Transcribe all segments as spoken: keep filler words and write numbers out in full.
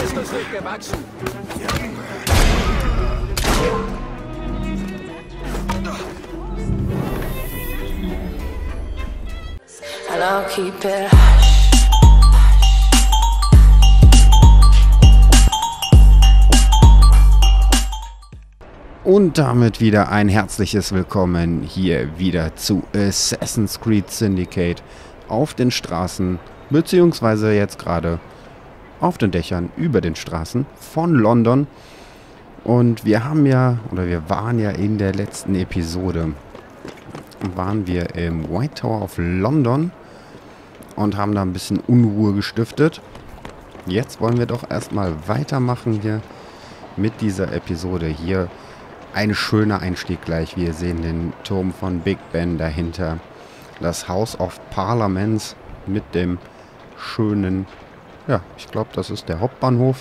ist uns nicht gewachsen. And I'll keep it hush. Und damit wieder ein herzliches Willkommen hier wieder zu Assassin's Creed Syndicate auf den Straßen, beziehungsweise jetzt gerade auf den Dächern über den Straßen von London. Und wir haben ja, oder wir waren ja in der letzten Episode, waren wir im White Tower of London und haben da ein bisschen Unruhe gestiftet. Jetzt wollen wir doch erstmal weitermachen hier mit dieser Episode hier. Ein schöner Einstieg gleich. Wir sehen den Turm von Big Ben dahinter. Das House of Parliaments mit dem schönen, ja, ich glaube, das ist der Hauptbahnhof.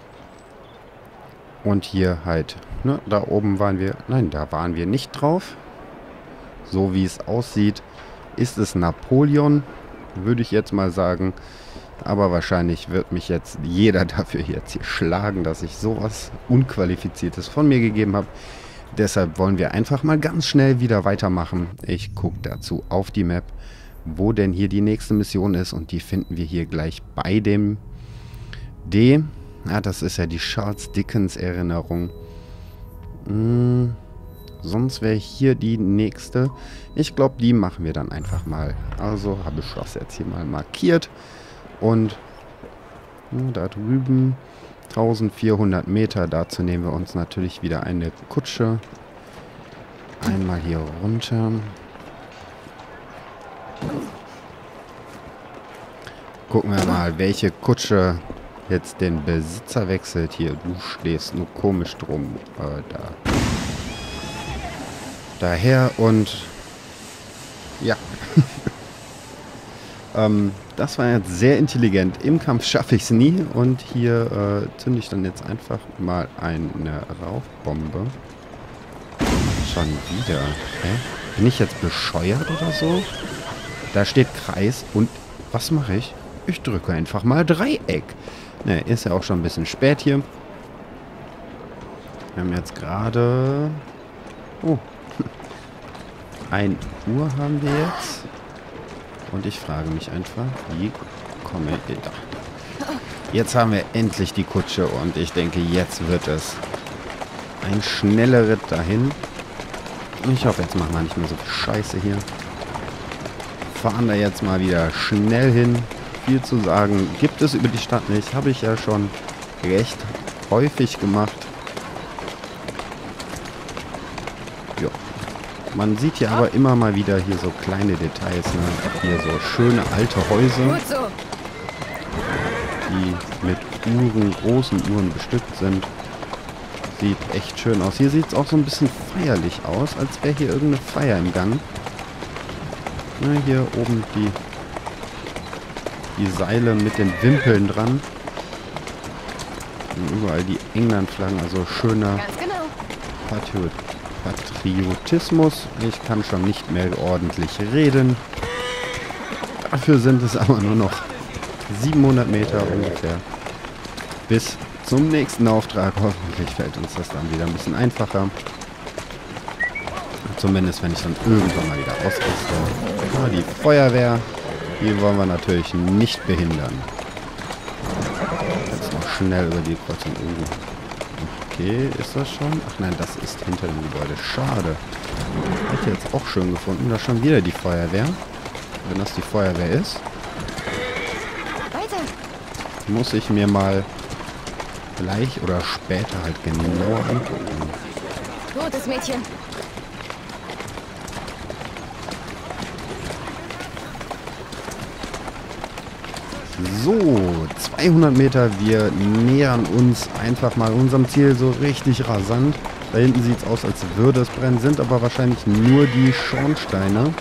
Und hier halt, ne, da oben waren wir, nein, da waren wir nicht drauf. So wie es aussieht, ist es Napoleon, würde ich jetzt mal sagen. Aber wahrscheinlich wird mich jetzt jeder dafür jetzt hier schlagen, dass ich sowas Unqualifiziertes von mir gegeben habe. Deshalb wollen wir einfach mal ganz schnell wieder weitermachen. Ich gucke dazu auf die Map, wo denn hier die nächste Mission ist. Und die finden wir hier gleich bei dem D. Ja, das ist ja die Charles Dickens Erinnerung. Hm, sonst wäre hier die nächste. Ich glaube, die machen wir dann einfach mal. Also habe ich das jetzt hier mal markiert. Und ja, da drüben eintausendvierhundert Meter. Dazu nehmen wir uns natürlich wieder eine Kutsche. Einmal hier runter. Gucken wir mal, welche Kutsche jetzt den Besitzer wechselt. Hier, du stehst nur komisch drum. Äh, da. Daher und ja. ähm, das war jetzt sehr intelligent. Im Kampf schaffe ich es nie. Und hier äh, zünde ich dann jetzt einfach mal eine Rauchbombe. Schon wieder. Hä? Bin ich jetzt bescheuert oder so? Da steht Kreis und was mache ich? Ich drücke einfach mal Dreieck. Ne, ist ja auch schon ein bisschen spät hier. Wir haben jetzt gerade... Oh. ein Uhr haben wir jetzt. Und ich frage mich einfach, wie komme ich da? Jetzt haben wir endlich die Kutsche und ich denke, jetzt wird es ein schneller Ritt dahin. Ich hoffe, jetzt machen wir nicht mehr so viel Scheiße hier. Fahren da jetzt mal wieder schnell hin. Viel zu sagen gibt es über die Stadt nicht. Habe ich ja schon recht häufig gemacht. Ja. Man sieht hier aber immer mal wieder hier so kleine Details, ne? Hier so schöne alte Häuser, die mit Uhren, großen Uhren bestückt sind. Sieht echt schön aus. Hier sieht es auch so ein bisschen feierlich aus, als wäre hier irgendeine Feier im Gang. Na, hier oben die, die Seile mit den Wimpeln dran. Und überall die England-Flaggen, also schöner Patriot. Patriotismus. Ich kann schon nicht mehr ordentlich reden. Dafür sind es aber nur noch siebenhundert Meter ungefähr. Bis zum nächsten Auftrag. Hoffentlich fällt uns das dann wieder ein bisschen einfacher. Zumindest, wenn ich dann irgendwann mal wieder ausrüste. Ja, die Feuerwehr, die wollen wir natürlich nicht behindern. Jetzt noch schnell über die Kreuzung. Okay, ist das schon? Ach nein, das ist hinter dem Gebäude. Schade. Hätte jetzt auch schön gefunden. Da schon wieder die Feuerwehr. Wenn das die Feuerwehr ist, muss ich mir mal gleich oder später halt genauer angucken. Gutes Mädchen. So, zweihundert Meter. Wir nähern uns einfach mal unserem Ziel so richtig rasant. Da hinten sieht es aus, als würde es brennen, sind aber wahrscheinlich nur die Schornsteine.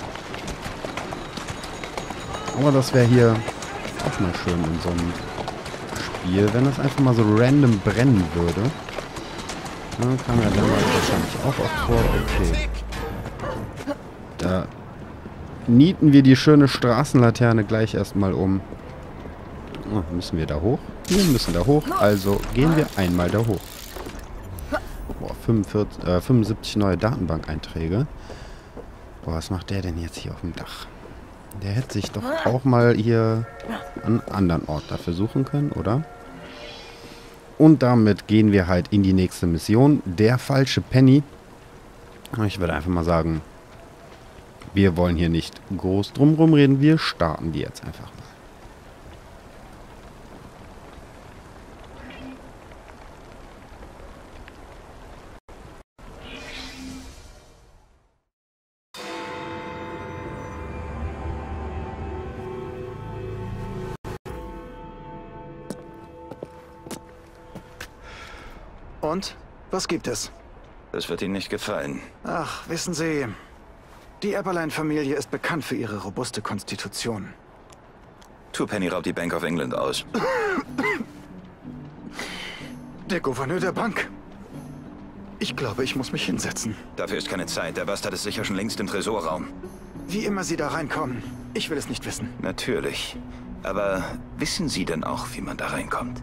Aber das wäre hier auch mal schön in so einem Spiel, wenn das einfach mal so random brennen würde. Dann kam ja damals wahrscheinlich auch oft vor. Okay. Da nieten wir die schöne Straßenlaterne gleich erstmal um. Oh, müssen wir da hoch? Wir müssen da hoch, also gehen wir einmal da hoch. Boah, fünfundvierzig, äh, fünfundsiebzig neue Datenbank-Einträge. Boah, was macht der denn jetzt hier auf dem Dach? Der hätte sich doch auch mal hier an einen anderen Ort dafür suchen können, oder? Und damit gehen wir halt in die nächste Mission. Der falsche Penny. Ich würde einfach mal sagen, wir wollen hier nicht groß drumherum reden. Wir starten die jetzt einfach mal. Und? Was gibt es? Das wird Ihnen nicht gefallen. Ach, wissen Sie, die Eberlein-Familie ist bekannt für ihre robuste Konstitution. Twopenny raubt die Bank of England aus. Der Gouverneur der Bank. Ich glaube, ich muss mich hinsetzen. Dafür ist keine Zeit. Der Bastard ist sicher schon längst im Tresorraum. Wie immer Sie da reinkommen, ich will es nicht wissen. Natürlich. Aber wissen Sie denn auch, wie man da reinkommt?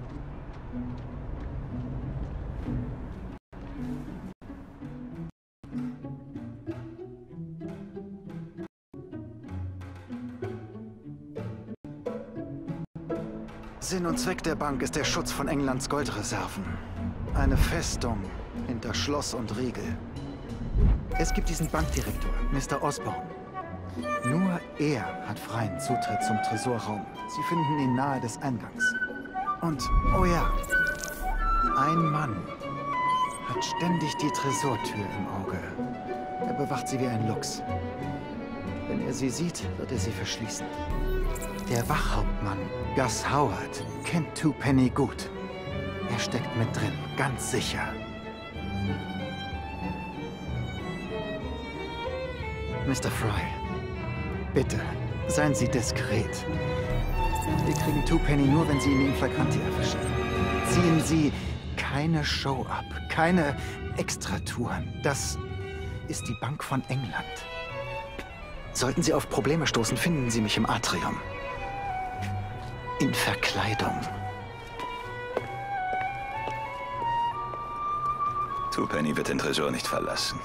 Sinn und Zweck der Bank ist der Schutz von Englands Goldreserven. Eine Festung hinter Schloss und Riegel. Es gibt diesen Bankdirektor, Mister Osborne. Nur er hat freien Zutritt zum Tresorraum. Sie finden ihn nahe des Eingangs. Und, oh ja, ein Mann hat ständig die Tresortür im Auge. Er bewacht sie wie ein Luchs. Wenn er sie sieht, wird er sie verschließen. Der Wachhauptmann, Gus Howard, kennt Twopenny gut. Er steckt mit drin, ganz sicher. Mister Fry, bitte, seien Sie diskret. Wir kriegen Twopenny nur, wenn Sie ihn in flagranti erwischen. Ziehen Sie keine Show ab, keine Extratouren. Das ist die Bank von England. Sollten Sie auf Probleme stoßen, finden Sie mich im Atrium. In Verkleidung. Twopenny wird den Tresor nicht verlassen.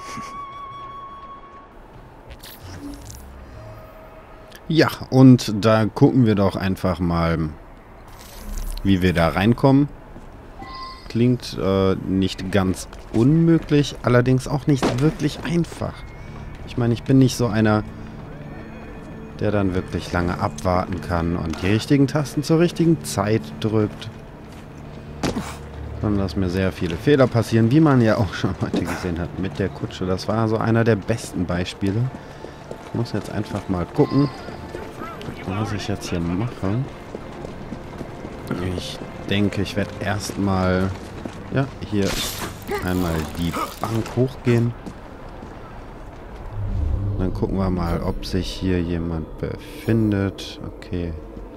Ja, und da gucken wir doch einfach mal, wie wir da reinkommen. Klingt äh, nicht ganz unmöglich, allerdings auch nicht wirklich einfach. Ich meine, ich bin nicht so einer, der dann wirklich lange abwarten kann und die richtigen Tasten zur richtigen Zeit drückt. Sondern dass mir sehr viele Fehler passieren, wie man ja auch schon heute gesehen hat mit der Kutsche. Das war so einer der besten Beispiele. Ich muss jetzt einfach mal gucken, was ich jetzt hier mache. Ich denke, ich werde erstmal ja, hier einmal die Bank hochgehen. Dann gucken wir mal, ob sich hier jemand befindet. Okay.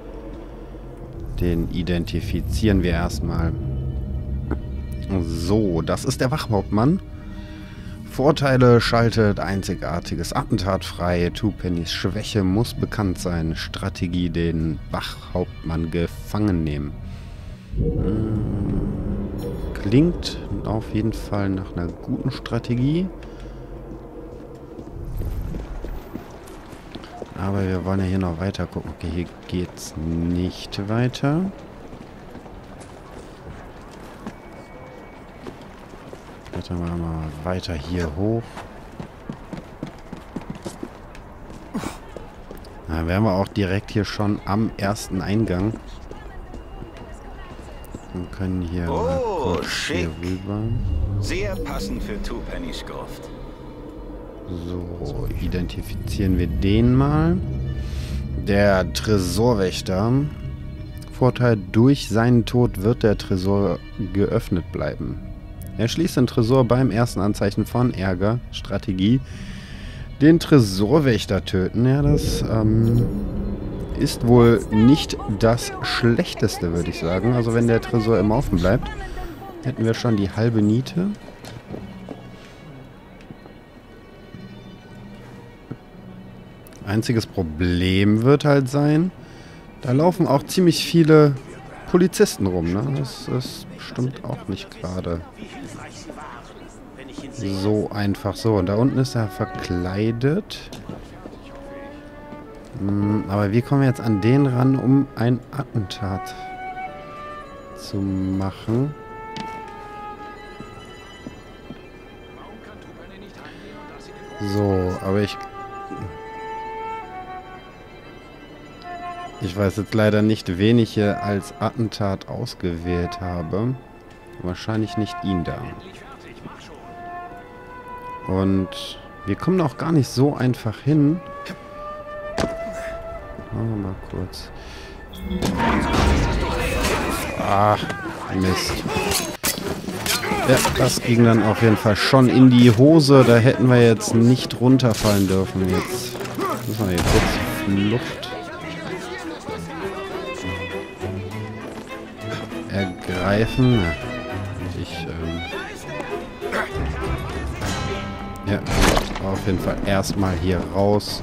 Den identifizieren wir erstmal. So, das ist der Wachhauptmann. Vorteile: schaltet einzigartiges Attentat frei. Twopennys Schwäche muss bekannt sein. Strategie: den Wachhauptmann gefangen nehmen. Klingt auf jeden Fall nach einer guten Strategie. Aber wir wollen ja hier noch weiter gucken. Okay, hier geht's nicht weiter. Dann machen wir mal weiter hier hoch. Dann wären wir auch direkt hier schon am ersten Eingang. Wir können hier oh, mal kurz schick. hier rüber. Sehr passend für Twopennys Gruft. So, identifizieren wir den mal. Der Tresorwächter. Vorteil: durch seinen Tod wird der Tresor geöffnet bleiben. Er schließt den Tresor beim ersten Anzeichen von Ärger. Strategie: den Tresorwächter töten. Ja, das ähm, ist wohl nicht das Schlechteste, würde ich sagen. Also wenn der Tresor im Laufen bleibt, hätten wir schon die halbe Niete. Einziges Problem wird halt sein, da laufen auch ziemlich viele Polizisten rum, ne? Das ist bestimmt auch nicht gerade so einfach. So, und da unten ist er verkleidet. Hm, aber wie kommen wir jetzt an den ran, um ein Attentat zu machen? So, aber ich... Ich weiß jetzt leider nicht, wen ich hier als Attentat ausgewählt habe. Wahrscheinlich nicht ihn da. Und wir kommen auch gar nicht so einfach hin. Machen wir mal kurz. Ah, Mist. Ja, das ging dann auf jeden Fall schon in die Hose. Da hätten wir jetzt nicht runterfallen dürfen. Jetzt müssen wir hier kurz Flucht ergreifen. Ich, ähm ja, auf jeden Fall erstmal hier raus.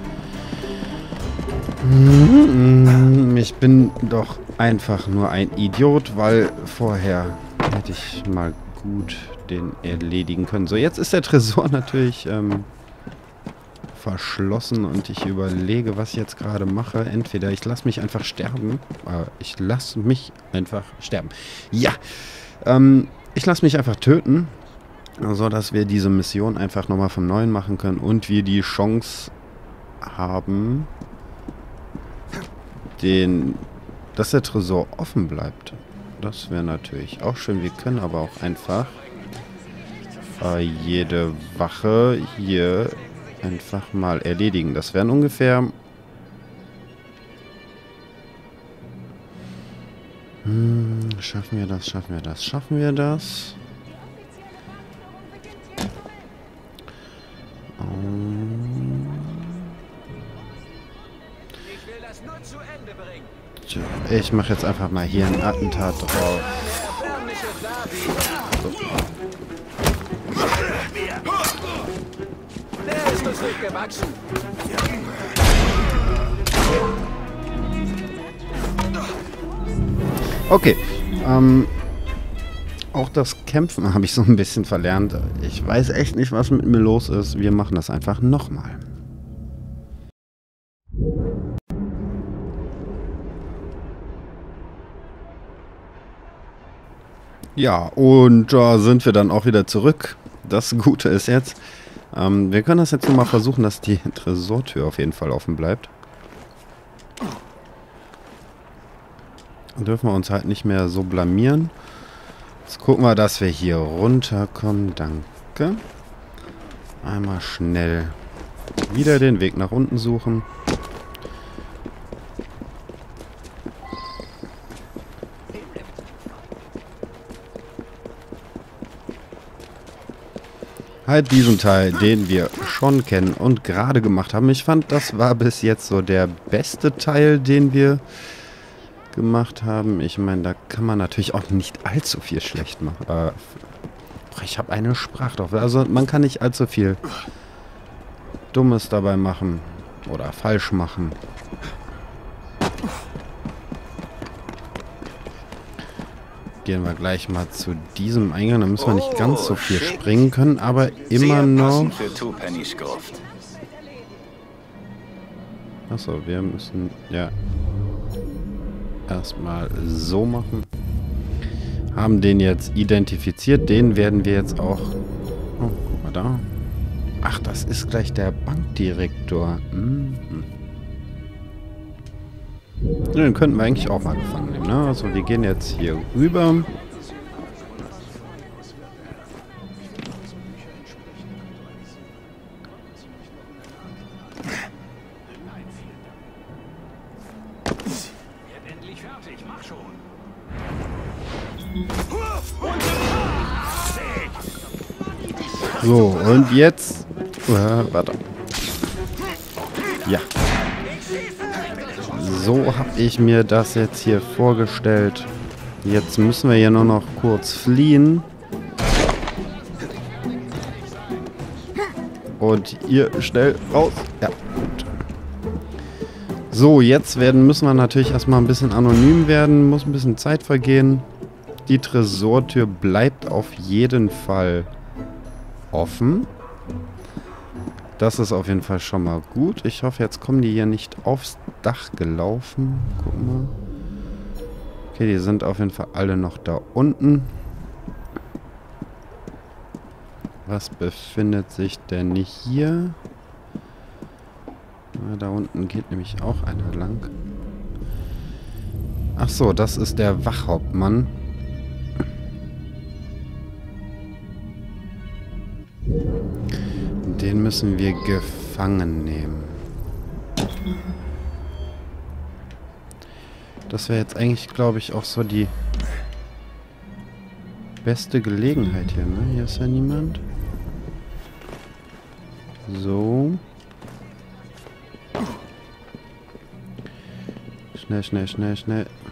Ich bin doch einfach nur ein Idiot, weil vorher hätte ich mal gut den erledigen können. So, jetzt ist der Tresor natürlich ähm, verschlossen und ich überlege, was ich jetzt gerade mache. Entweder ich lasse mich einfach sterben. Äh, ich lasse mich einfach sterben. Ja, ähm, ich lasse mich einfach töten, so dass wir diese Mission einfach nochmal vom Neuen machen können und wir die Chance haben, den, dass der Tresor offen bleibt. Das wäre natürlich auch schön. Wir können aber auch einfach äh, jede Wache hier einfach mal erledigen. Das wären ungefähr... Hm, schaffen wir das, schaffen wir das, schaffen wir das? Um, tja, ich mache jetzt einfach mal hier ein Attentat drauf. So. Der ist uns nicht gewachsen. Okay. Ähm, auch das Kämpfen habe ich so ein bisschen verlernt. Ich weiß echt nicht, was mit mir los ist. Wir machen das einfach nochmal. Ja, und da äh, sind wir dann auch wieder zurück. Das Gute ist jetzt, ähm, wir können das jetzt nochmal versuchen, dass die Tresortür auf jeden Fall offen bleibt. Dann dürfen wir uns halt nicht mehr so blamieren. Jetzt gucken wir, dass wir hier runterkommen. Danke. Einmal schnell wieder den Weg nach unten suchen. Halt diesen Teil, den wir schon kennen und gerade gemacht haben. Ich fand, das war bis jetzt so der beste Teil, den wir gemacht haben. Ich meine, da kann man natürlich auch nicht allzu viel schlecht machen. Äh, ich habe eine Sprachdorf. Also man kann nicht allzu viel Dummes dabei machen oder falsch machen. Gehen wir gleich mal zu diesem Eingang. Da müssen wir nicht ganz so viel springen können, aber immer noch... Achso, wir müssen ja erstmal so machen. Haben den jetzt identifiziert. Den werden wir jetzt auch... Oh, guck mal da. Ach, das ist gleich der Bankdirektor. Mhm. Den könnten wir eigentlich auch mal gefangen nehmen, ne? Also wir gehen jetzt hier rüber. So, und jetzt... Äh, warte. Ja. So habe ich mir das jetzt hier vorgestellt. Jetzt müssen wir hier nur noch kurz fliehen. Und ihr schnell raus. Ja, gut. So, jetzt werden, müssen wir natürlich erstmal ein bisschen anonym werden. Muss ein bisschen Zeit vergehen. Die Tresortür bleibt auf jeden Fall offen. Das ist auf jeden Fall schon mal gut. Ich hoffe, jetzt kommen die hier nicht aufs Dach gelaufen. Guck mal. Okay, die sind auf jeden Fall alle noch da unten. Was befindet sich denn hier? Na, da unten geht nämlich auch einer lang. Ach so, das ist der Wachhauptmann. Den müssen wir gefangen nehmen. Das wäre jetzt eigentlich, glaube ich, auch so die beste Gelegenheit hier, ne? Hier ist ja niemand. So. Schnell, schnell, schnell, schnell.